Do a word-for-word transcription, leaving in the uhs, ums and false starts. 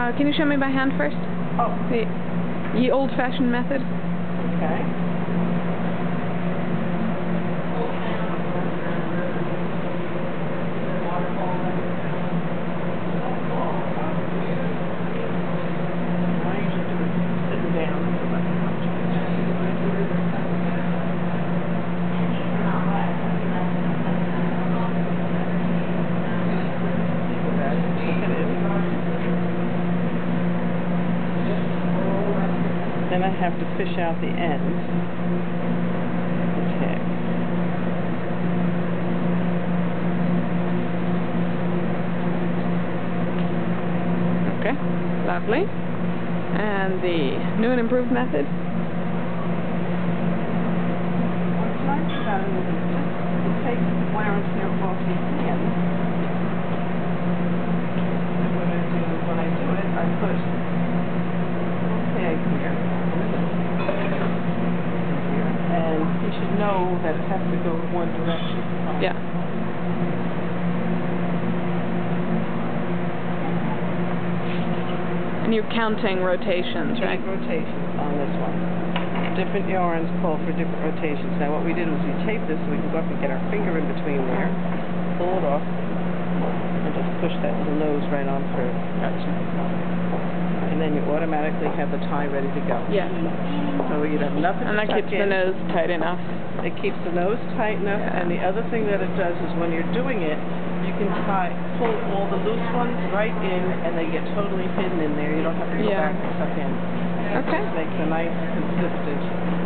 Uh, can you show me by hand first? Oh. The, the old-fashioned method. Okay. Then I have to fish out the end. Okay. Okay, lovely. And the new and improved method? What's nice about it is it just it takes wear and tear off your hands. And what I do is when I do it, I put a little tag here. And you should know that it has to go one direction. Yeah. And you're counting rotations, right? Eight rotations on this one. Different yarns call for different rotations. Now what we did was we taped this so we can go up and get our finger in between there, pull it off, and just push that little nose right on through. And then you automatically have the tie ready to go. Yeah. So you have nothing And to that tuck keeps in. the nose tight enough. It keeps the nose tight enough, Yeah. and the other thing that it does is when you're doing it, you can tie, pull all the loose ones right in, and they get totally hidden in there. You don't have to go Yeah. back and tuck in. Okay. It makes a nice, consistent